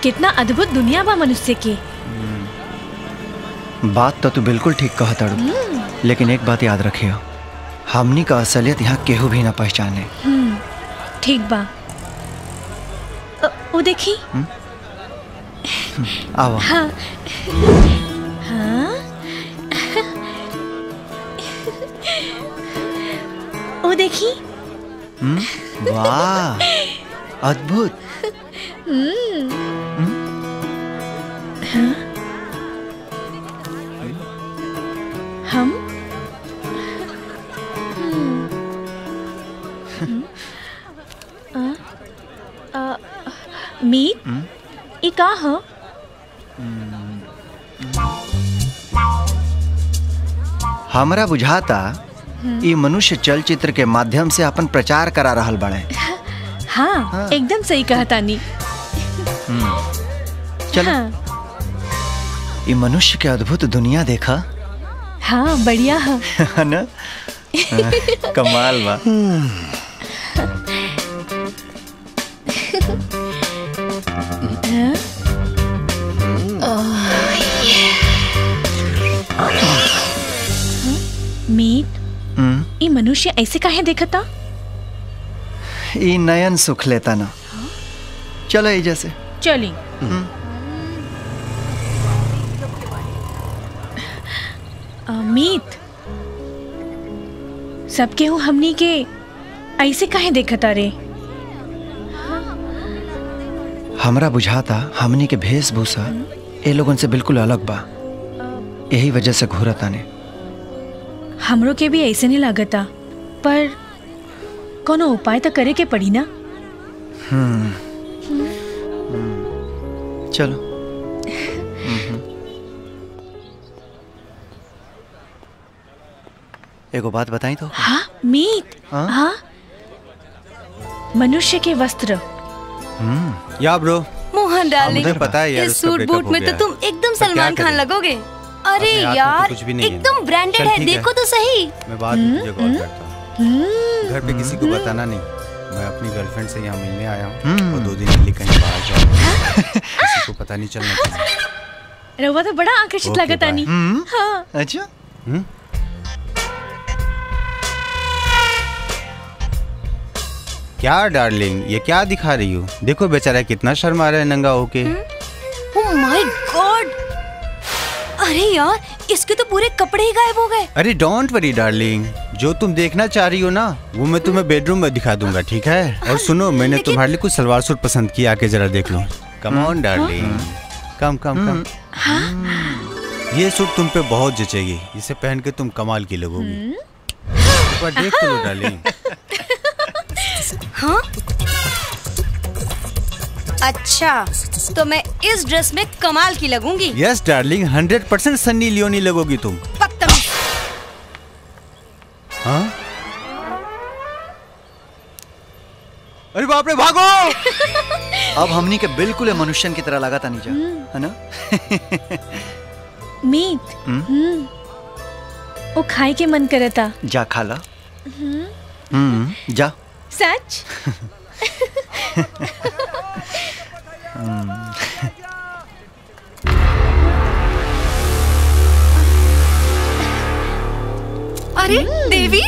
कितना अद्भुत दुनिया बा मनुष्य की। बात तो तू बिल्कुल ठीक कहा ताड़ू, लेकिन एक बात याद रखियो, हमनी का असलियत यहाँ केहू भी ना पहचाने। ठीक बा। वो देखी। आओ। हाँ। हाँ। वो देखी। वाह, अद्भुत। हम मीत ई का हो? हमरा बुझाता ये मनुष्य चलचित्र के माध्यम से अपन प्रचार करा रहल बड़े। हाँ, एकदम सही कहा तानी। चलो ये मनुष्य के अद्भुत दुनिया देखा। हाँ, बढ़िया है ना? कमाल बा। मीत, ये मनुष्य ऐसे काहे देखता? ये नयन सुख लेता ना। चलो ये जैसे चली। मीत, सब केहू हमनी के ऐसे काहे देखता रे? हमरा बुझाता हमनी के वेशभूषा ए लोगन से बिल्कुल अलग बा, यही वजह से घूरता ने। हमरो के भी ऐसे नहीं लागता, पर कोनो उपाय तो करे के पड़ी ना। चलो। एगो बात बताई तो। हाँ मीत। हाँ, मनुष्य के वस्त्र। या ब्रो, मोहन डार्लिंग, मुझे पता है यार, इस सूट बूट में तो तुम एकदम सलमान खान लगोगे। अरे यार, एकदम ब्रांडेड है, देखो तो सही। मैं बाद में तुझे कॉल करता हूँ। घर पे किसी को बताना नहीं, मैं अपनी गर्लफ्रेंड से यहाँ मिलने आया हूँ और 2 दिन के लिए कहीं बाहर जाऊँगा। किसी को पता नहीं चलना चाहिए। रवा तो बड़ा आकर्षित लगता नहीं। हाँ। अच्छा। क्या डार्लिंग, ये क्या दिखा रही हो? देखो बेचारा कितना शर्मा रहा है नंगा होके। ओह माय गॉड, अरे यार, इसके तो पूरे कपड़े ही गायब हो गए। अरे डोंट वरी डार्लिंग, जो तुम देखना चाह रही हो ना वो मैं तुम्हें बेडरूम में दिखा दूंगा, ठीक है? और सुनो, मैंने तुम्हारे लिए कुछ सलवार सूट पसंद किया, आके जरा देख लो। कम ऑन डार्लिंग, कम कम कम। ये सूट तुम पे बहुत जचेगी, इसे पहन के तुम कमाल की लगोगी। एक बार देख तो लो डार्लिंग। हाँ? अच्छा, तो मैं इस ड्रेस में कमाल की लगूंगी। यस डार्लिंग, 100% सन्नी लियोनी लगोगी तुम। बदतमीज। हाँ? अरे बाप रे, भागो! अब हमनी के बिल्कुल मनुष्यन की तरह लगा था नीचा, है ना? मीत, वो खाए के मन करता। जा खा ला। जा। सच? अरे देवी,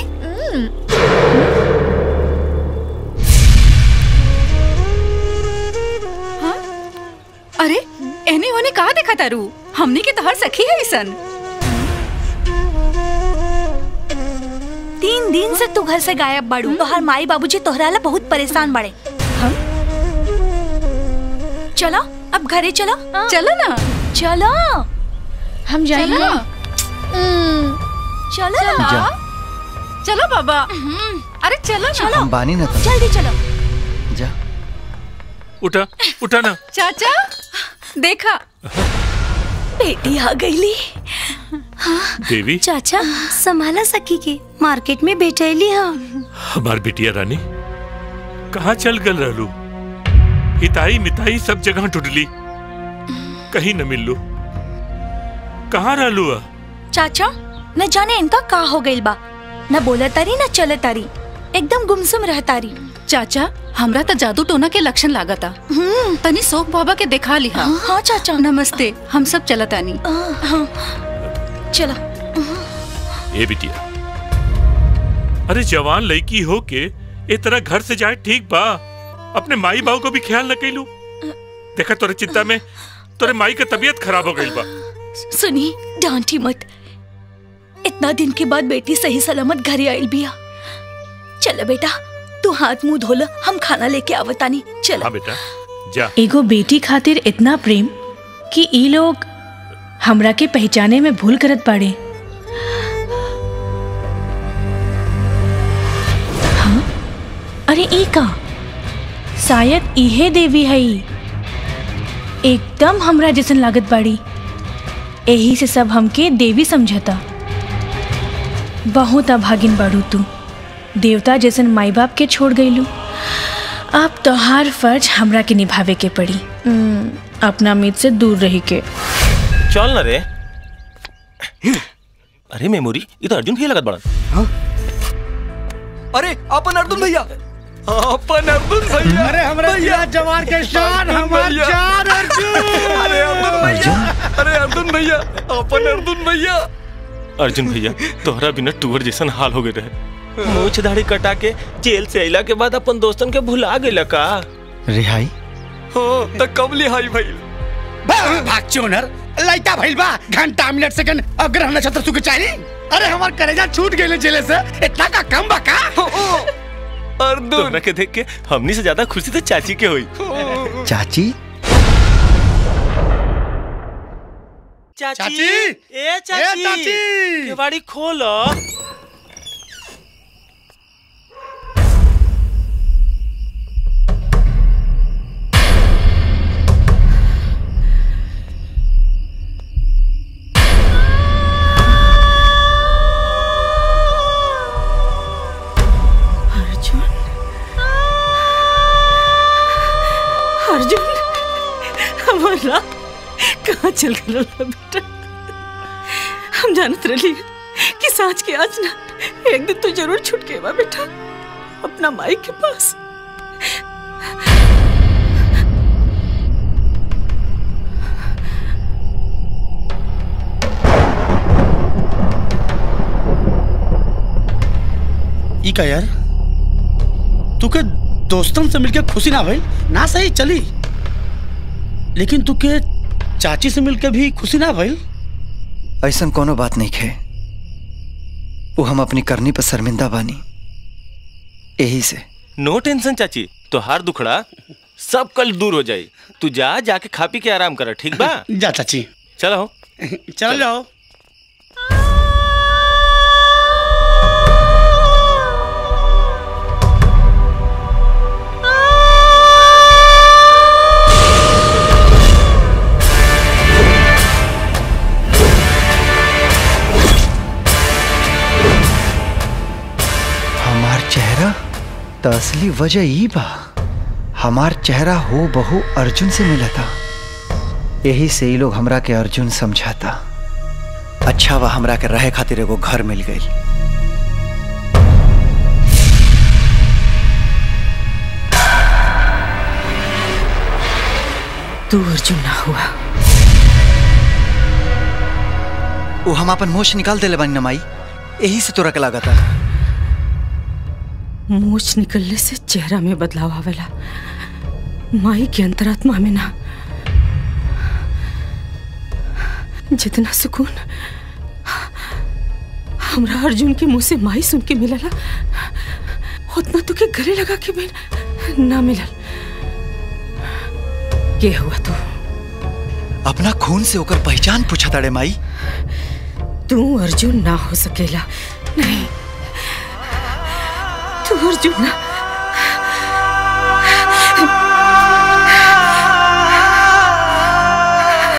हाँ? अरे एने होने कहा देखा तारू, हमने की तोहर सखी है सन। 3 दिन से तू घर से गायब बाड़ू। तोहर माई बाबूजी तोहरा ला बहुत परेशान बड़े। हम चलो, अब घरे चलो। चलो ना, चलो। हम जाएंगे। चलो जा। चलो बाबा। अरे चलो चलो, हम बानी ना तो। जल्दी चलो। जा। उठा उठा ना। चाचा देखा, बेटी आ गईली। देवी, चाचा संभाला सकी के, मार्केट में बैठेली। हाँ, हमार बिटिया रानी कहाँ चल गल रहलू? हिताई मिताई सब जगह ढूंढली, कहीं न मिललू। कहाँ रहलू? चाचा न जाने इनका का हो गइल बा, न बोला तारी न चले तारी, एकदम गुमसुम रह तारी। चाचा हमरा तो जादू टोना के लक्षण लागता। तनी शोक बाबा के देखा लिहा। हाँ चाचा। नमस्ते, हम सब चलतानी। हाँ चला। ए बिटिया, अरे जवान लड़की हो के ए तरह घर से जाए ठीक बा? अपने माई बाबू को भी ख्याल न कैलू। देखा तोरे चिंता में तोरे माई का तबीयत खराब हो गई बा। सुनी, डांटी मत। इतना दिन के बाद बेटी सही सलामत घरे आइल बिया। चल बेटा, तू हाथ मुंह धोला, हम खाना लेके आवतानी। चल। हाँ बेटा जा। एगो बेटी खातिर इतना प्रेम कि ई लोग हमरा के पहचाने में भूल करत पाड़े। हाँ? अरे ई का? शायद इहे देवी है। एकदम हमरा जैसन लागत बाड़ी। यही से सब हमके देवी समझता। बहुत अभागिन बाड़ू तू। देवता जैसन माई बाप के छोड़ गईलू। अब तोहार फर्ज हमरा के निभावे के पड़ी। अपना मीत से दूर रही के। चल न रे। अरे मेमोरी, ये तो अर्जुन भैया लगत बड़ा। हाँ? अरे अपन अर्जुन भैया। अपन अर्जुन भैया। अरे हमरा जिला जवान के शान, हमार जान अर्जुन। अरे अर्जुन भैया। अरे अर्जुन भैया, अपन अर्जुन भैया। अर्जुन भैया, तोहरा बिना टूअर जैसन हाल हो गए रहे। मूछ दाढ़ी कटा के जेल से अइला के बाद अपन दोस्तन के भुला गेला का? रिहाई हो त कब लिहाई भइल? भाग चोनर, लाइटा भइल बा। घंटा मिनट सेकंड अग्रह नक्षत्र सुख चाहिए। अरे हमार कलेजा छूट गेले जेले से। इतना का कम बा का? अर्जुन, तोहरा के देख के हमनी से ज्यादा खुशी तो चाची के हुई। चाची? चाची, ए चाची, केवाड़ी खोलो। अर्जुन, हमारा कहाँ चल गया बेटा? हम जानत रही कि सांच के आज ना एक दिन तो जरूर छूट के बा बेटा, अपना माई के पास। ई का यार, तुके दोस्तन से मिलके खुशी ना भइल ना? सही चली, लेकिन तुके चाची से मिलके भी खुशी ना भइल? ऐसा कोनो बात नहीं है। वो हम अपनी करनी पर शर्मिंदा बानी, यही से। नो टेंशन चाची, तो हार दुखड़ा सब कल दूर हो जाए। तू जाके खा पी के आराम कर, ठीक बा? जा चाची। चलो चल जाओ। तो असली वजह ये बा, हमार चेहरा हो बहु अर्जुन से मिला था। यही से ही लोग हमरा के अर्जुन समझाता। अच्छा वह हमरा के रहे खातिर एगो घर मिल गई। तू अर्जुन ना हुआ। वो हम अपन मोछ निकाल देले बानी ना माई, यही से तोरा के लगा था। मूछ निकलने से चेहरा में बदलाव आवेला, माई के अंतरात्मा में ना। जितना सुकून हमरा अर्जुन के मुंह से माई सुन के मिलला, उतना तो के गले लगा के भी ना मिलल। के हुआ तू? अपना खून से होकर पहचान पूछा ताड़े माई। तू अर्जुन ना हो सकेला। नहीं, तू अर्जुन ना।